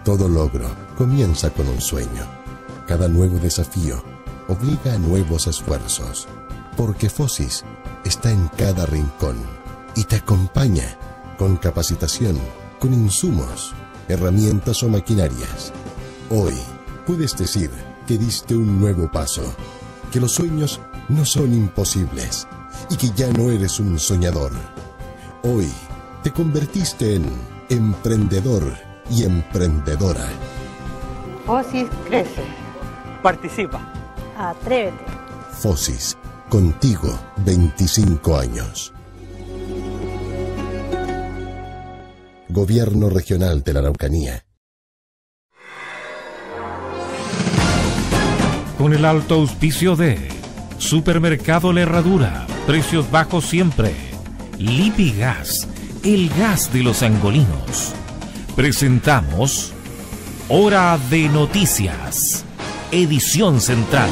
Todo logro comienza con un sueño. Cada nuevo desafío obliga a nuevos esfuerzos, porque FOSIS está en cada rincón y te acompaña con capacitación, con insumos, herramientas o maquinarias. Hoy puedes decir que diste un nuevo paso, que los sueños no son imposibles y que ya no eres un soñador. Hoy te convertiste en emprendedor y emprendedora. FOSIS crece. Participa. Atrévete. FOSIS, contigo 25 años. Gobierno Regional de la Araucanía. Con el alto auspicio de Supermercado La Herradura, precios bajos siempre. Lipigas, el gas de los angolinos. Presentamos Hora de Noticias, edición central.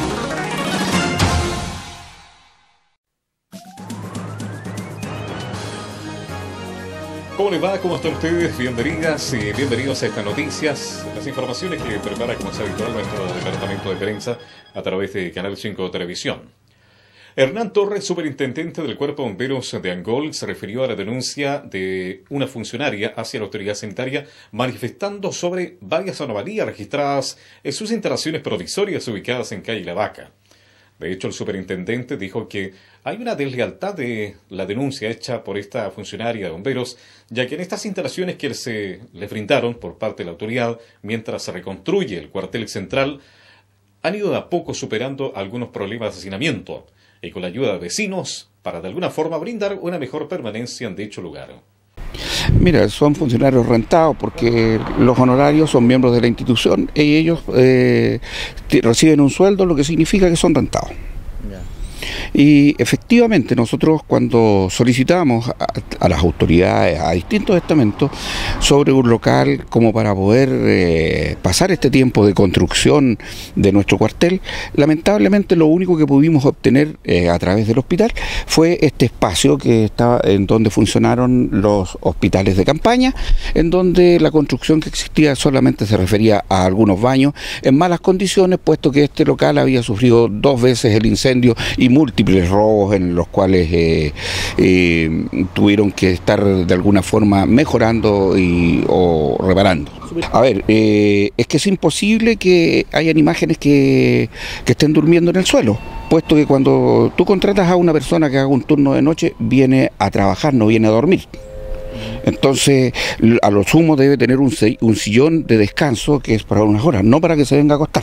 ¿Cómo les va? ¿Cómo están ustedes? Bienvenidas y bienvenidos a estas noticias, las informaciones que prepara, como es habitual, nuestro departamento de prensa a través de Canal 5 Televisión. Hernán Torres, superintendente del Cuerpo de Bomberos de Angol, se refirió a la denuncia de una funcionaria hacia la autoridad sanitaria manifestando sobre varias anomalías registradas en sus instalaciones provisorias ubicadas en calle La Vaca. De hecho, el superintendente dijo que hay una deslealtad de la denuncia hecha por esta funcionaria de bomberos, ya que en estas instalaciones que se le brindaron por parte de la autoridad mientras se reconstruye el cuartel central, han ido de a poco superando algunos problemas de hacinamiento y con la ayuda de vecinos para de alguna forma brindar una mejor permanencia en dicho lugar. Mira, son funcionarios rentados porque los honorarios son miembros de la institución y ellos reciben un sueldo, lo que significa que son rentados. Y efectivamente nosotros cuando solicitamos a las autoridades, a distintos estamentos, sobre un local como para poder pasar este tiempo de construcción de nuestro cuartel, lamentablemente lo único que pudimos obtener a través del hospital fue este espacio que estaba en donde funcionaron los hospitales de campaña, en donde la construcción que existía solamente se refería a algunos baños en malas condiciones, puesto que este local había sufrido 2 veces el incendio y múltiples robos en los cuales tuvieron que estar de alguna forma mejorando o reparando. A ver, es que es imposible que hayan imágenes que estén durmiendo en el suelo, puesto que cuando tú contratas a una persona que haga un turno de noche, viene a trabajar, no viene a dormir. Entonces, a lo sumo debe tener un sillón de descanso que es para unas horas, no para que se venga a acostar.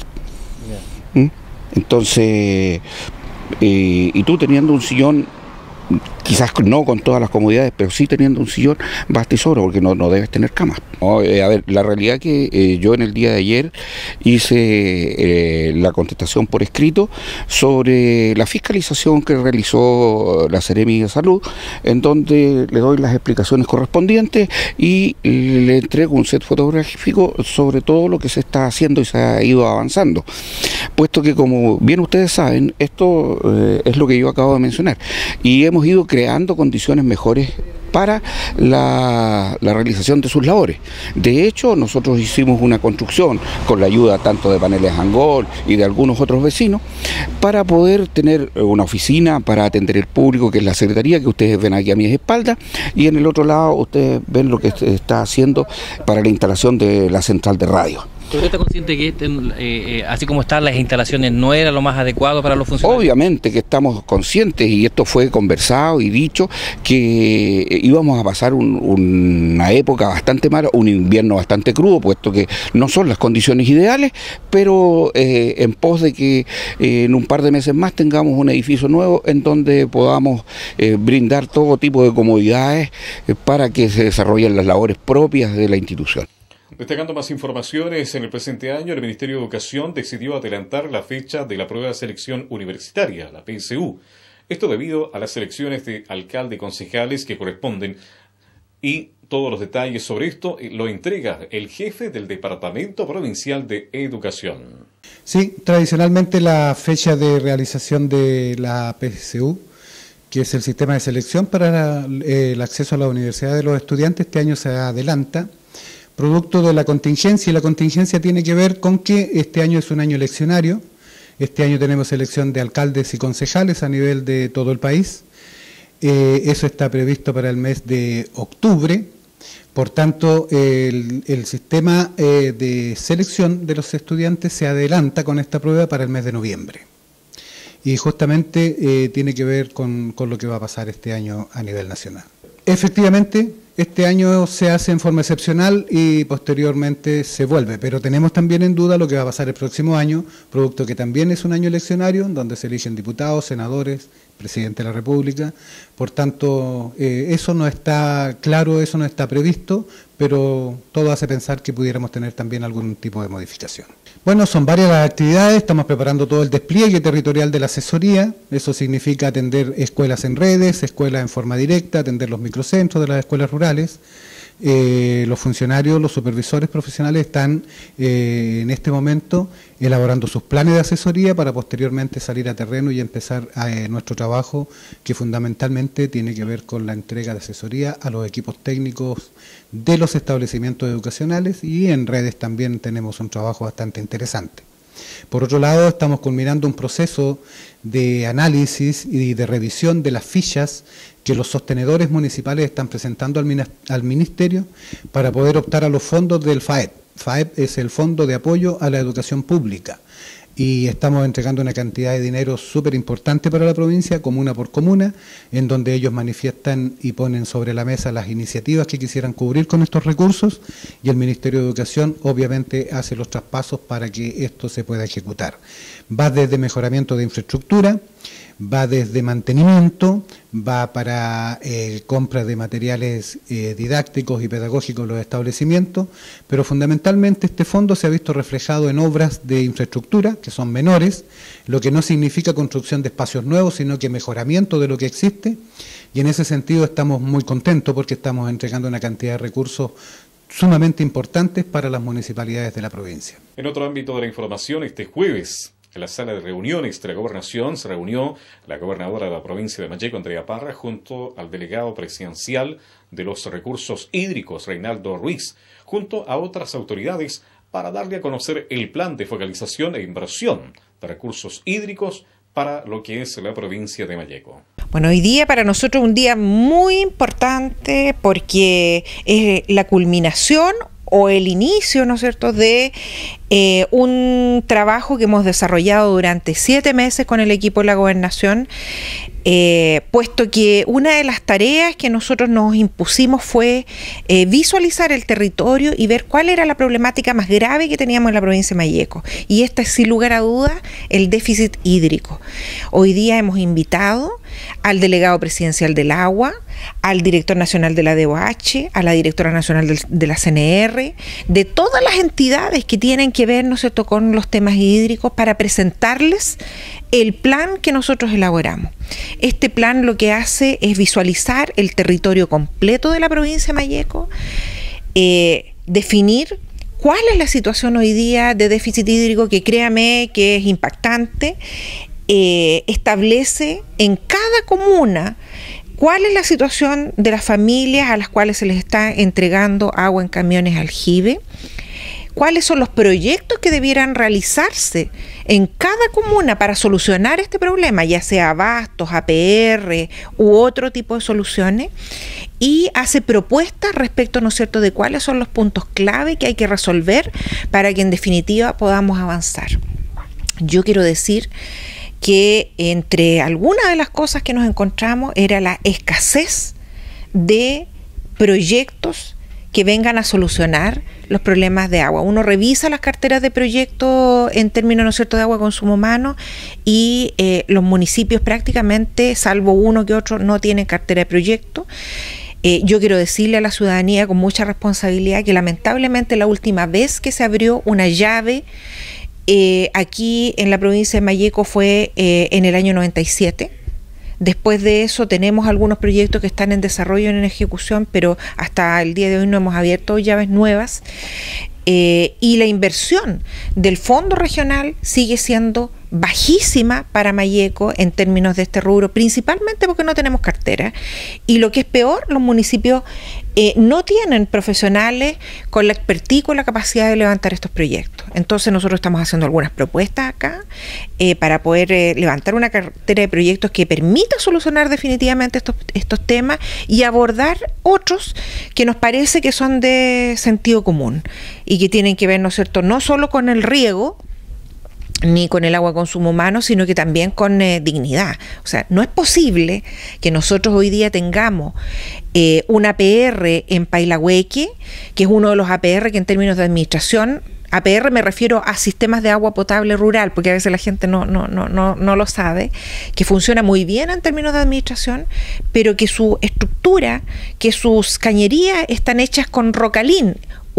Entonces, y tú teniendo un sillón, quizás no con todas las comodidades, pero sí teniendo un sillón, basta y sobra, porque no debes tener cama. A ver, la realidad que yo en el día de ayer hice la contestación por escrito sobre la fiscalización que realizó la Seremi de Salud, en donde le doy las explicaciones correspondientes y le entrego un set fotográfico sobre todo lo que se está haciendo y se ha ido avanzando. Puesto que, como bien ustedes saben, esto es lo que yo acabo de mencionar, y hemos ido creando condiciones mejores para la realización de sus labores. De hecho, nosotros hicimos una construcción con la ayuda tanto de Paneles Angol y de algunos otros vecinos para poder tener una oficina para atender el público, que es la secretaría que ustedes ven aquí a mis espaldas, y en el otro lado ustedes ven lo que se está haciendo para la instalación de la central de radio. ¿Usted está consciente que así como están las instalaciones no era lo más adecuado para los funcionarios? Obviamente que estamos conscientes, y esto fue conversado y dicho, que íbamos a pasar una época bastante mala, un invierno bastante crudo, puesto que no son las condiciones ideales, pero en pos de que en un par de meses más tengamos un edificio nuevo en donde podamos brindar todo tipo de comodidades para que se desarrollen las labores propias de la institución. Destacando más informaciones, en el presente año el Ministerio de Educación decidió adelantar la fecha de la prueba de selección universitaria, la PSU. Esto debido a las elecciones de alcalde y concejales que corresponden, y todos los detalles sobre esto lo entrega el jefe del Departamento Provincial de Educación. Sí, tradicionalmente la fecha de realización de la PSU, que es el sistema de selección para el acceso a la universidad de los estudiantes, este año se adelanta, producto de la contingencia, y la contingencia tiene que ver con que este año es un año eleccionario. Este año tenemos elección de alcaldes y concejales a nivel de todo el país. Eso está previsto para el mes de octubre. Por tanto, el sistema de selección de los estudiantes se adelanta con esta prueba para el mes de noviembre. Y justamente tiene que ver con lo que va a pasar este año a nivel nacional. Efectivamente, este año se hace en forma excepcional y posteriormente se vuelve, pero tenemos también en duda lo que va a pasar el próximo año, producto que también es un año eleccionario, donde se eligen diputados, senadores, presidente de la República. Por tanto, eso no está claro, eso no está previsto, pero todo hace pensar que pudiéramos tener también algún tipo de modificación. Bueno, son varias las actividades, estamos preparando todo el despliegue territorial de la asesoría. Eso significa atender escuelas en redes, escuelas en forma directa, atender los microcentros de las escuelas rurales. Los funcionarios, los supervisores profesionales están en este momento elaborando sus planes de asesoría para posteriormente salir a terreno y empezar nuestro trabajo, que fundamentalmente tiene que ver con la entrega de asesoría a los equipos técnicos de los establecimientos educacionales, y en redes también tenemos un trabajo bastante interesante. Por otro lado, estamos culminando un proceso de análisis y de revisión de las fichas que los sostenedores municipales están presentando al Ministerio para poder optar a los fondos del FAEP. FAEP es el Fondo de Apoyo a la Educación Pública, y estamos entregando una cantidad de dinero súper importante para la provincia, comuna por comuna, en donde ellos manifiestan y ponen sobre la mesa las iniciativas que quisieran cubrir con estos recursos, y el Ministerio de Educación obviamente hace los traspasos para que esto se pueda ejecutar. Va desde mejoramiento de infraestructura, va desde mantenimiento, va para compra de materiales didácticos y pedagógicos en los establecimientos, pero fundamentalmente este fondo se ha visto reflejado en obras de infraestructura que son menores, lo que no significa construcción de espacios nuevos, sino que mejoramiento de lo que existe, y en ese sentido estamos muy contentos porque estamos entregando una cantidad de recursos sumamente importantes para las municipalidades de la provincia. En otro ámbito de la información, este jueves, en la sala de reuniones de la Gobernación, se reunió la gobernadora de la provincia de Malleco, Andrea Parra, junto al delegado presidencial de los recursos hídricos, Reinaldo Ruiz, junto a otras autoridades, para darle a conocer el plan de focalización e inversión de recursos hídricos para lo que es la provincia de Malleco. Bueno, hoy día para nosotros un día muy importante porque es la culminación o el inicio, ¿no es cierto?, de un trabajo que hemos desarrollado durante 7 meses con el equipo de la Gobernación, puesto que una de las tareas que nosotros nos impusimos fue visualizar el territorio y ver cuál era la problemática más grave que teníamos en la provincia de Malleco. Y esta es, sin lugar a dudas, el déficit hídrico. Hoy día hemos invitado al delegado presidencial del agua, al director nacional de la DOH, a la directora nacional de la CNR, de todas las entidades que tienen que ver, ¿no es cierto?, con los temas hídricos, para presentarles el plan que nosotros elaboramos. Este plan lo que hace es visualizar el territorio completo de la provincia de Malleco, definir cuál es la situación hoy día de déficit hídrico, que créame que es impactante, establece en cada comuna cuál es la situación de las familias a las cuales se les está entregando agua en camiones aljibe, cuáles son los proyectos que debieran realizarse en cada comuna para solucionar este problema, ya sea abastos, APR u otro tipo de soluciones, y hace propuestas respecto, ¿no es cierto?, de cuáles son los puntos clave que hay que resolver para que en definitiva podamos avanzar. Yo quiero decir que entre algunas de las cosas que nos encontramos era la escasez de proyectos que vengan a solucionar los problemas de agua. Uno revisa las carteras de proyectos en términos, ¿no es cierto?, de agua de consumo humano, y los municipios prácticamente, salvo uno que otro, no tienen cartera de proyectos. Yo quiero decirle a la ciudadanía con mucha responsabilidad que lamentablemente la última vez que se abrió una llave aquí en la provincia de Malleco fue en el año 97. Después de eso tenemos algunos proyectos que están en desarrollo, en ejecución, pero hasta el día de hoy no hemos abierto llaves nuevas. Y la inversión del fondo regional sigue siendo bajísima para Mayeco en términos de este rubro, principalmente porque no tenemos cartera, y lo que es peor, los municipios no tienen profesionales con la expertise, con la capacidad de levantar estos proyectos. Entonces nosotros estamos haciendo algunas propuestas acá para poder levantar una cartera de proyectos que permita solucionar definitivamente estos temas y abordar otros que nos parece que son de sentido común y que tienen que ver, ¿no es cierto?, no solo con el riego ni con el agua de consumo humano, sino que también con dignidad. O sea, no es posible que nosotros hoy día tengamos un APR en Pailahueque, que es uno de los APR que en términos de administración, APR me refiero a sistemas de agua potable rural, porque a veces la gente no lo sabe, que funciona muy bien en términos de administración, pero que su estructura, que sus cañerías están hechas con rocalín,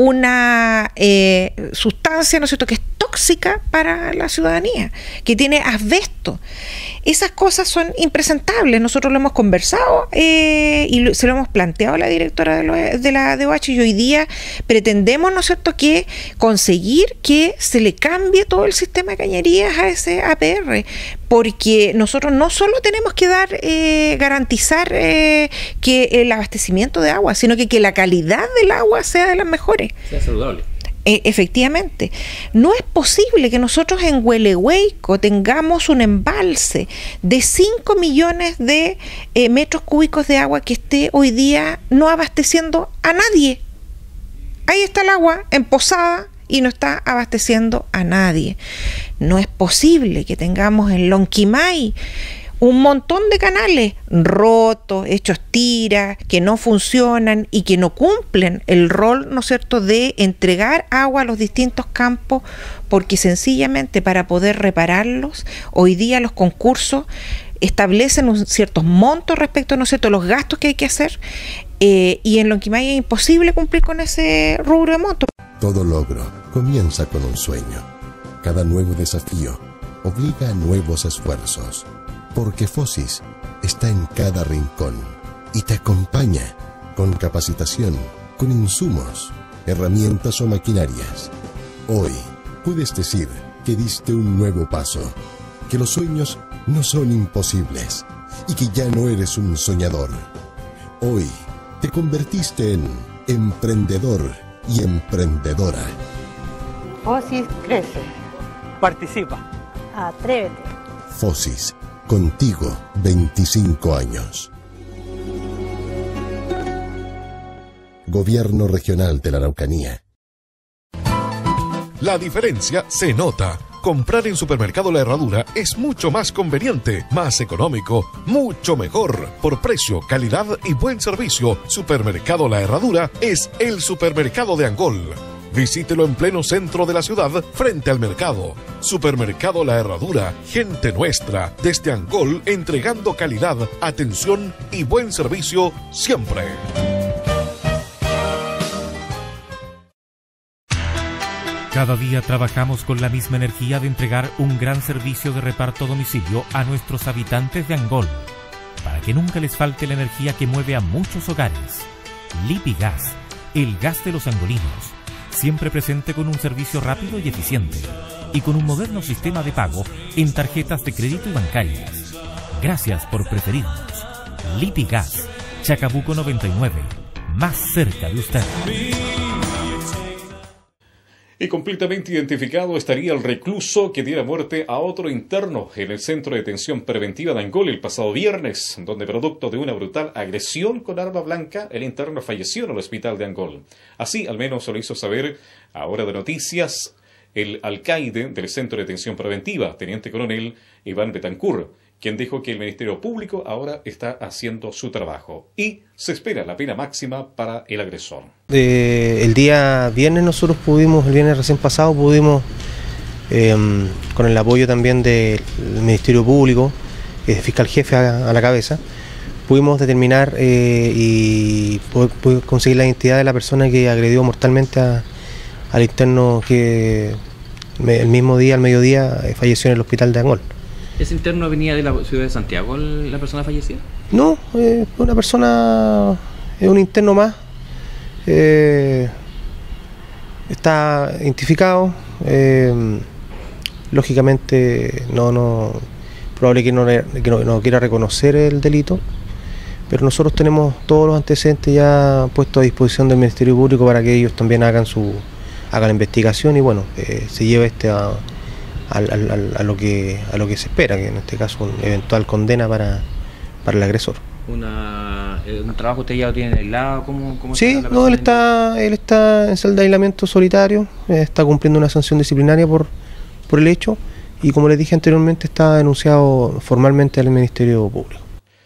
una sustancia, ¿no es cierto?, que es tóxica para la ciudadanía, que tiene asbesto. Esas cosas son impresentables. Nosotros lo hemos conversado y se lo hemos planteado a la directora de la DOH, y hoy día pretendemos, ¿no es cierto?, que conseguir que se le cambie todo el sistema de cañerías a ese APR, porque nosotros no solo tenemos que garantizar que el abastecimiento de agua, sino que la calidad del agua sea de las mejores. Sea saludable. Efectivamente, no es posible que nosotros en Huelehueico tengamos un embalse de 5 millones de metros cúbicos de agua que esté hoy día no abasteciendo a nadie. Ahí está el agua emposada y no está abasteciendo a nadie. No es posible que tengamos en Lonquimay un montón de canales rotos, hechos tiras, que no funcionan y que no cumplen el rol, ¿no es cierto?, de entregar agua a los distintos campos, porque sencillamente para poder repararlos, hoy día los concursos establecen ciertos montos respecto, ¿no es cierto?, los gastos que hay que hacer, y en Lonquimay es imposible cumplir con ese rubro de montos. Todo logro comienza con un sueño. Cada nuevo desafío obliga a nuevos esfuerzos. Porque Fosis está en cada rincón y te acompaña con capacitación, con insumos, herramientas o maquinarias. Hoy puedes decir que diste un nuevo paso, que los sueños no son imposibles y que ya no eres un soñador. Hoy te convertiste en emprendedor y emprendedora. Fosis crece. Participa. Atrévete. Fosis. Contigo, 25 años. Gobierno Regional de la Araucanía. La diferencia se nota. Comprar en Supermercado La Herradura es mucho más conveniente, más económico, mucho mejor. Por precio, calidad y buen servicio, Supermercado La Herradura es el supermercado de Angol. Visítelo en pleno centro de la ciudad, frente al mercado. Supermercado La Herradura, gente nuestra, desde Angol, entregando calidad, atención y buen servicio siempre. Cada día trabajamos con la misma energía de entregar un gran servicio de reparto a domicilio a nuestros habitantes de Angol, para que nunca les falte la energía que mueve a muchos hogares. Lipigas, el gas de los angolinos, siempre presente con un servicio rápido y eficiente, y con un moderno sistema de pago en tarjetas de crédito y bancarias. Gracias por preferirnos. Lipigas, Chacabuco 99, más cerca de usted. Y completamente identificado estaría el recluso que diera muerte a otro interno en el Centro de Detención Preventiva de Angol el pasado viernes, donde producto de una brutal agresión con arma blanca, el interno falleció en el hospital de Angol. Así, al menos se lo hizo saber a Hora de Noticias el alcaide del Centro de Detención Preventiva, teniente coronel Iván Betancourt, quien dijo que el Ministerio Público ahora está haciendo su trabajo y se espera la pena máxima para el agresor. El día viernes nosotros pudimos, el viernes recién pasado, con el apoyo también del Ministerio Público, fiscal jefe a la cabeza, pudimos determinar y poder conseguir la identidad de la persona que agredió mortalmente al interno que el mismo día, al mediodía, falleció en el hospital de Angol. ¿Ese interno venía de la ciudad de Santiago, la persona fallecida? No, una persona, es un interno más, está identificado, lógicamente probable que no quiera reconocer el delito, pero nosotros tenemos todos los antecedentes ya puestos a disposición del Ministerio Público para que ellos también hagan la investigación y bueno, se lleve a lo que se espera, que en este caso una eventual condena para el agresor. ¿Un trabajo usted ya lo tiene aislado? ¿Cómo sí, no, él está en celda de aislamiento solitario, está cumpliendo una sanción disciplinaria por el hecho y como les dije anteriormente está denunciado formalmente al Ministerio Público.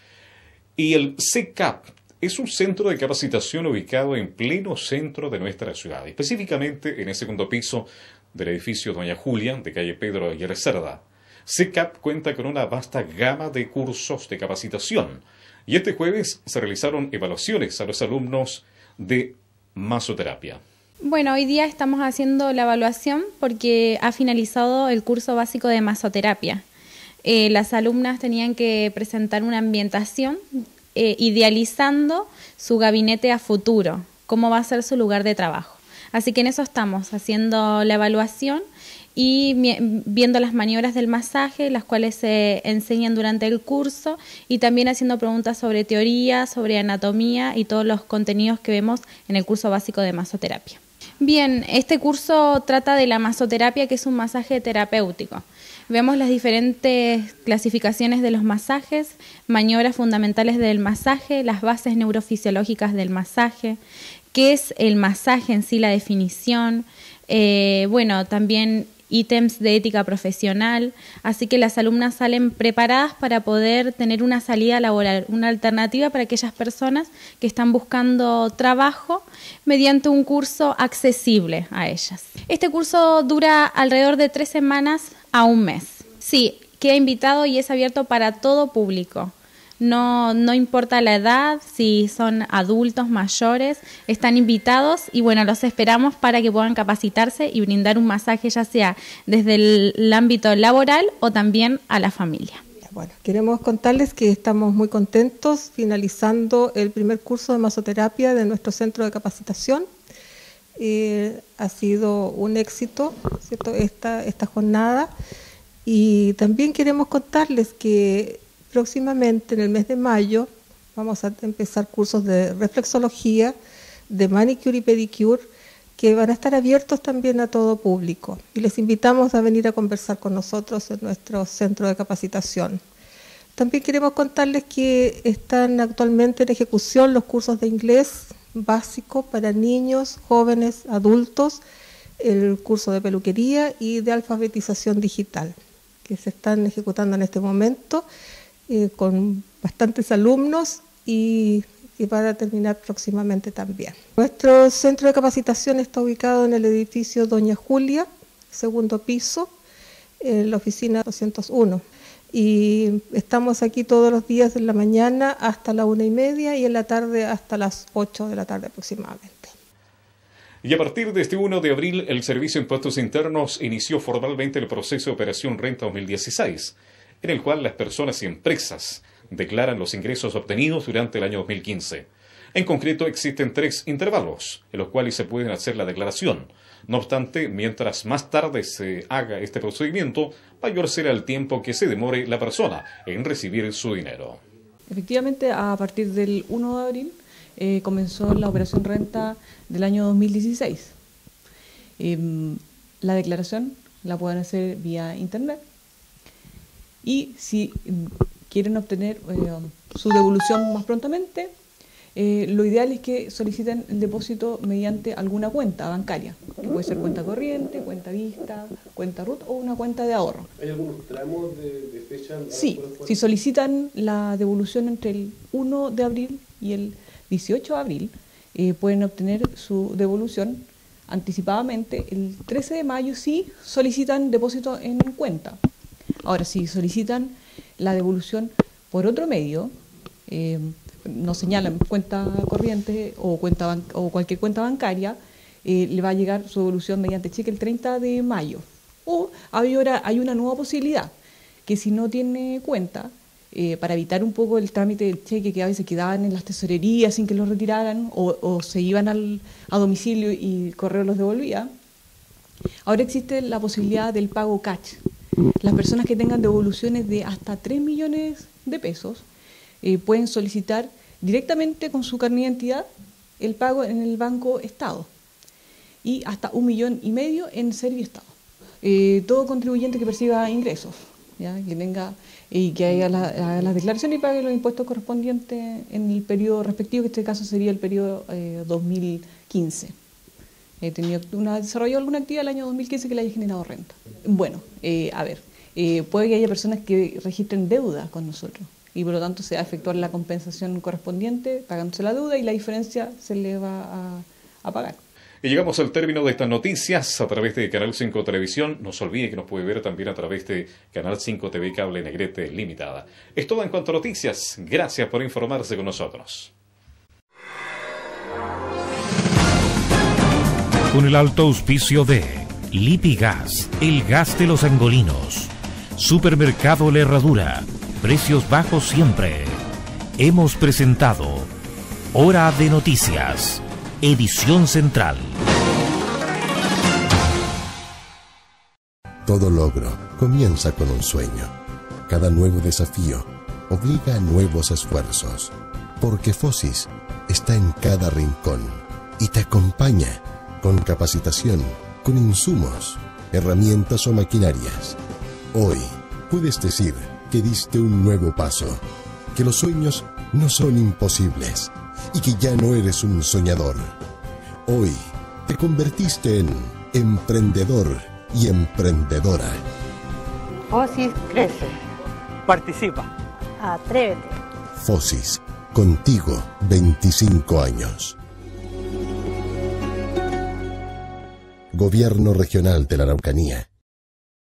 Y el CCAP es un centro de capacitación ubicado en pleno centro de nuestra ciudad, específicamente en el segundo piso del edificio Doña Julia, de calle Pedro Aguirre Cerda. CCAP cuenta con una vasta gama de cursos de capacitación y este jueves se realizaron evaluaciones a los alumnos de masoterapia. Bueno, hoy día estamos haciendo la evaluación porque ha finalizado el curso básico de masoterapia. Las alumnas tenían que presentar una ambientación idealizando su gabinete a futuro, cómo va a ser su lugar de trabajo. Así que en eso estamos, haciendo la evaluación y viendo las maniobras del masaje, las cuales se enseñan durante el curso, y también haciendo preguntas sobre teoría, sobre anatomía y todos los contenidos que vemos en el curso básico de masoterapia. Bien, este curso trata de la masoterapia, que es un masaje terapéutico. Vemos las diferentes clasificaciones de los masajes, maniobras fundamentales del masaje, las bases neurofisiológicas del masaje, qué es el masaje en sí, la definición, bueno, también ítems de ética profesional, así que las alumnas salen preparadas para poder tener una salida laboral, una alternativa para aquellas personas que están buscando trabajo mediante un curso accesible a ellas. Este curso dura alrededor de 3 semanas a un mes. Sí, queda invitado y es abierto para todo público. No importa la edad, si son adultos, mayores, están invitados y bueno, los esperamos para que puedan capacitarse y brindar un masaje ya sea desde el ámbito laboral o también a la familia. Bueno, queremos contarles que estamos muy contentos finalizando el primer curso de masoterapia de nuestro centro de capacitación. Ha sido un éxito, ¿cierto?, esta jornada, y también queremos contarles que próximamente, en el mes de mayo, vamos a empezar cursos de reflexología, de manicure y pedicure, que van a estar abiertos también a todo público. Y les invitamos a venir a conversar con nosotros en nuestro centro de capacitación. También queremos contarles que están actualmente en ejecución los cursos de inglés básico para niños, jóvenes, adultos, el curso de peluquería y de alfabetización digital, que se están ejecutando en este momento, con bastantes alumnos y para terminar próximamente también. Nuestro centro de capacitación está ubicado en el edificio Doña Julia, segundo piso, en la oficina 201. Y estamos aquí todos los días en la mañana hasta la 1:30 y en la tarde hasta las 8 de la tarde aproximadamente. Y a partir de este 1 de abril, el Servicio de Impuestos Internos inició formalmente el proceso de Operación Renta 2016, en el cual las personas y empresas declaran los ingresos obtenidos durante el año 2015. En concreto, existen 3 intervalos en los cuales se pueden hacer la declaración. No obstante, mientras más tarde se haga este procedimiento, mayor será el tiempo que se demore la persona en recibir su dinero. Efectivamente, a partir del 1 de abril comenzó la operación renta del año 2016. La declaración la pueden hacer vía internet. Y si quieren obtener su devolución más prontamente, lo ideal es que soliciten el depósito mediante alguna cuenta bancaria, que puede ser cuenta corriente, cuenta vista, cuenta RUT o una cuenta de ahorro. ¿Hay algunos tramos de fecha? Sí, si solicitan la devolución entre el 1 de abril y el 18 de abril, pueden obtener su devolución anticipadamente. El 13 de mayo sí solicitan depósito en cuenta. Ahora, si solicitan la devolución por otro medio, no señalan cuenta corriente o cualquier cuenta bancaria, le va a llegar su devolución mediante cheque el 30 de mayo. O ahora hay una nueva posibilidad, que si no tiene cuenta, para evitar un poco el trámite del cheque que a veces quedaban en las tesorerías sin que los retiraran o se iban a domicilio y el correo los devolvía, ahora existe la posibilidad del pago cash. Las personas que tengan devoluciones de hasta 3 millones de pesos pueden solicitar directamente con su carnet de identidad el pago en el Banco Estado y hasta 1,5 millones en Serviestado. Todo contribuyente que perciba ingresos, ¿ya? Que tenga y que haga las declaraciones y pague los impuestos correspondientes en el periodo respectivo, que en este caso sería el periodo 2015. Desarrolló alguna actividad el año 2015 que le haya generado renta. Bueno, puede que haya personas que registren deuda con nosotros y por lo tanto se va a efectuar la compensación correspondiente pagándose la deuda y la diferencia se le va a pagar. Y llegamos al término de estas noticias a través de Canal 5 Televisión. No se olvide que nos puede ver también a través de Canal 5 TV Cable Negrete Limitada. Es todo en cuanto a noticias. Gracias por informarse con nosotros. Con el alto auspicio de Lipigas, el gas de los angolinos. Supermercado La Herradura, precios bajos siempre. Hemos presentado Hora de Noticias, edición central. Todo logro comienza con un sueño. Cada nuevo desafío obliga a nuevos esfuerzos. Porque Fosis está en cada rincón y te acompaña con capacitación, con insumos, herramientas o maquinarias. Hoy puedes decir que diste un nuevo paso, que los sueños no son imposibles y que ya no eres un soñador. Hoy te convertiste en emprendedor y emprendedora. Fosis crece. Participa. Atrévete. Fosis, contigo 25 años. Gobierno Regional de la Araucanía.